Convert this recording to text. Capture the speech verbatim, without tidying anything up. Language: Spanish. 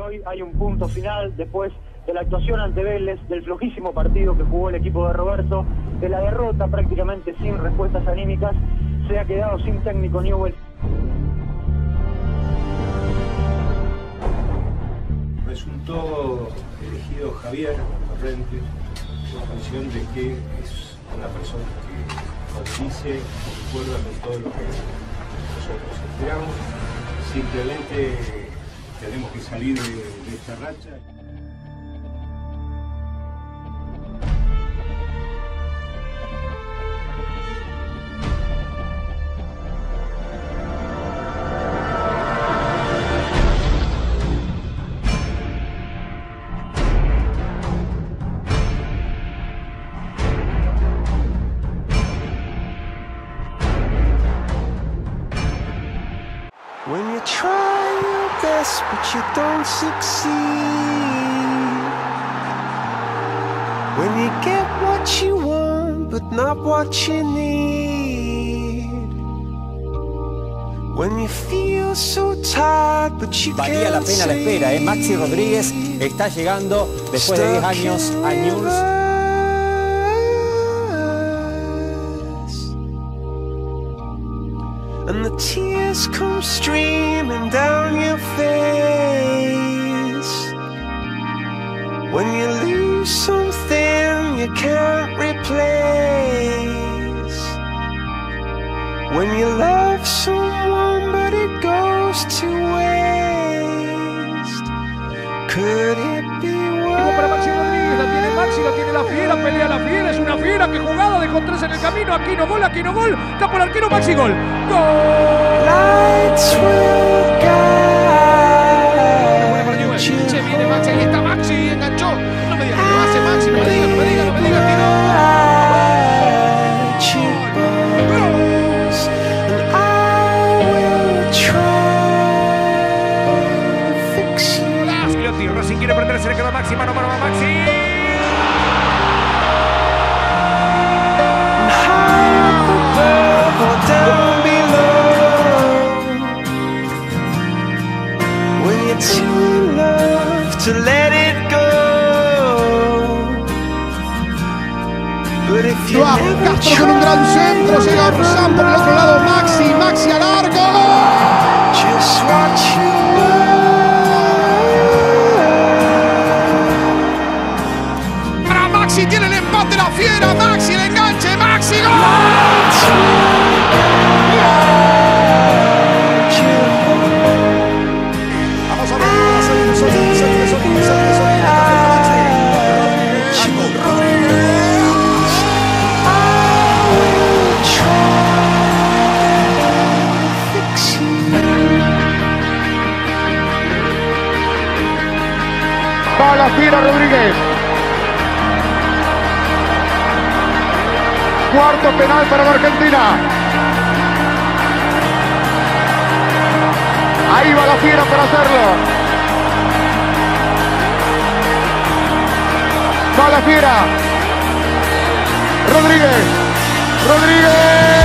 hoy hay un punto final después de la actuación ante Vélez, del flojísimo partido que jugó el equipo de Roberto, de la derrota prácticamente sin respuestas anímicas. Se ha quedado sin técnico Newell's. Resultó elegido Javier Torrente en función de que es una persona que condice, concuerda con todo lo que nosotros esperamos. Simplemente tenemos que salir de, de esta racha. When you try your best but you don't succeed, when you get what you want but not what you need, when you feel so tired but you Valía la pena la espera, ¿eh? Maxi Rodríguez está llegando después de diez años a Newell's. And the tears come streaming down your face when you lose something you can't replace, when you love someone but it goes to waste. Could it be worse? Para Maxi Rodríguez, la tiene Maxi, la tiene la fiera, pelea la fiera, es una fiera, que jugada, dejó tres en el camino, aquí no gol, aquí no gol, tapa el arquero, Maxi, gol, gol. Lights will guide you. Se viene Maxi, ahí está Maxi, enganchó, no me digas que lo hace Maxi, no me digas, no me digas, no me digas que no. Racing quiere perderse, le queda Maxi, mano, mano, Maxi. Joao Castro con un gran centro, llega Orsán por el otro lado, Maxi, Maxi al arco. Para Maxi, tiene el empate la fiera, Maxi, el enganche, Maxi, gol. Vamos a ver, vamos a ver, Sonido, Sonido, Sonido, Sonido, va la fiera Rodríguez. Cuarto penal para la Argentina. Ahí va la fiera para hacerlo. Va la fiera. Rodríguez. Rodríguez.